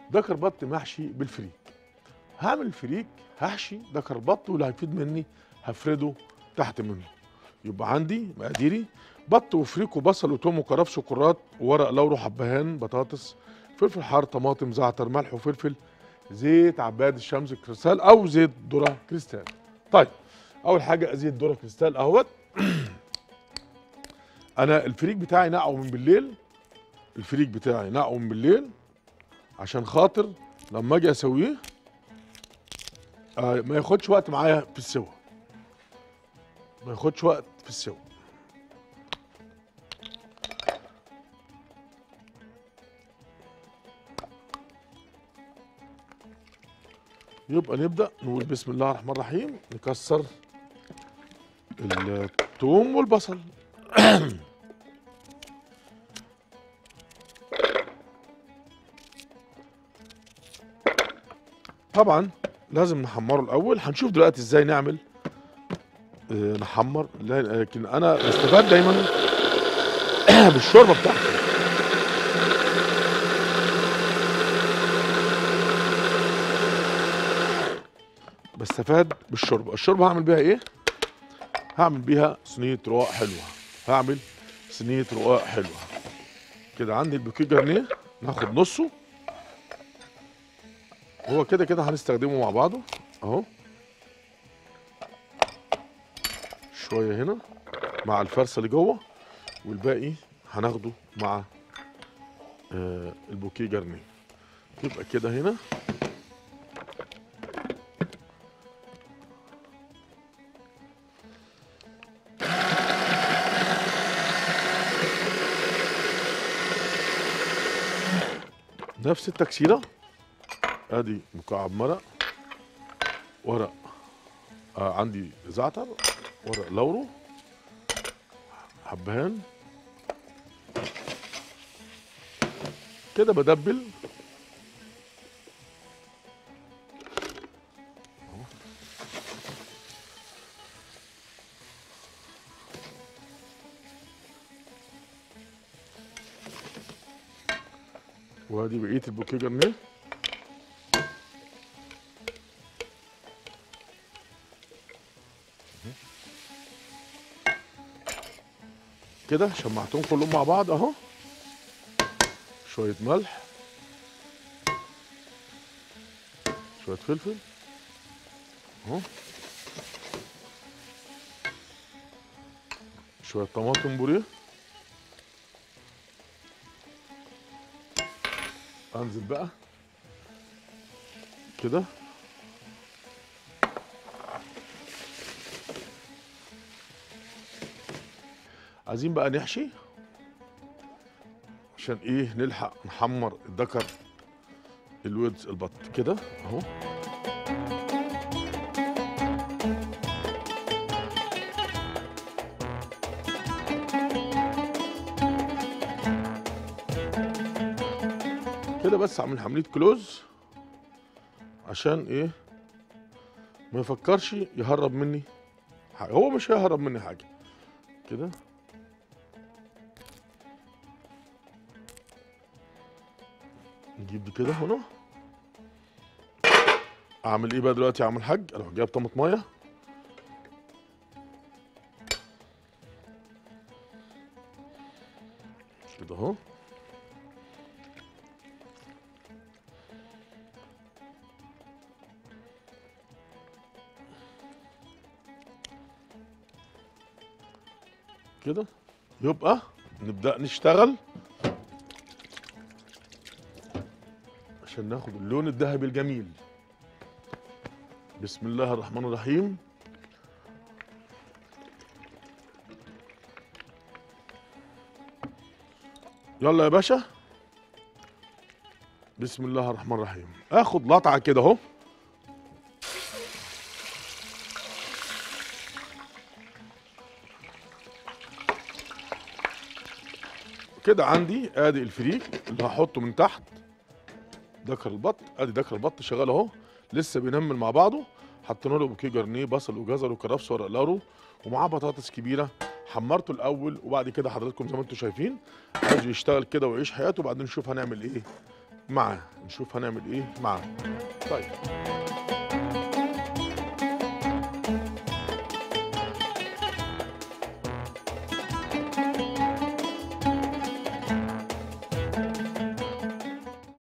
دكر بط محشي بالفريك. هعمل الفريك، هحشي دكر بط، واللي هيفيد مني هفرده تحت منه. يبقى عندي مقاديري: بط وفريك وبصل وتوم وكرفس وكرات وورق لورا حبهان بطاطس فلفل حار طماطم زعتر ملح وفلفل زيت عباد الشمس كريستال او زيت ذره كريستال. طيب اول حاجه زيت ذره كريستال اهوت. انا الفريك بتاعي نقعه من بالليل، الفريك بتاعي نقعه من بالليل عشان خاطر لما اجي اسويه ما ياخدش وقت معايا في السوا، ما ياخدش وقت في السوا. يبقى نبدأ نقول بسم الله الرحمن الرحيم، نكسر الثوم والبصل. طبعا لازم نحمره الاول، هنشوف دلوقتي ازاي نعمل نحمر، لكن انا بستفاد دايما بالشوربه بتاعته. بستفاد بالشوربه. الشوربه هعمل بيها ايه؟ هعمل بيها صينيه رقاق حلوه، هعمل صينيه رقاق حلوه كده. عندي البوكيه جرنيه ناخد نصه، هو كده كده هنستخدمه مع بعضه اهو، شويه هنا مع الفرصه اللي جوه، والباقي هناخده مع البوكيه جرنيه. يبقى كده هنا نفس التكسيره. ادي مكعب مرق، ورق عندي زعتر، ورق لورو، حبهان كده. بدبل وادي بقيه البوكيه جرنيه. كده شمعتهم كلهم مع بعض اهو. شويه ملح، شويه فلفل اهو، شويه طماطم بوريه، انزل بقى كده عايزين بقى نحشي عشان ايه نلحق نحمر الدكر الودز البط كده اهو. كده بس اعمل عمليه كلوز عشان ايه ما يفكرش يهرب مني حاجه، هو مش هيهرب مني حاجه كده. نجيب دي كده هنا. اعمل ايه بقى دلوقتي يا عم الحاج؟ اروح جايب طماطمايه كده اهو، كده. يبقى نبدأ نشتغل عشان ناخد اللون الذهبي الجميل. بسم الله الرحمن الرحيم. يلا يا باشا، بسم الله الرحمن الرحيم. اخد لطعه كده اهو، كده. عندي ادي الفريك اللي هحطه من تحت دكر البط. ادي دكر البط شغال اهو، لسه بينمل مع بعضه. حطينا له بوكيه جرنيه بصل وجزر وكرفس ورق لورو ومعاه بطاطس كبيره. حمرته الاول وبعد كده حضراتكم زي ما انتم شايفين عايزه يشتغل كده ويعيش حياته، وبعدين نشوف هنعمل ايه معاه. نشوف هنعمل ايه معاه. طيب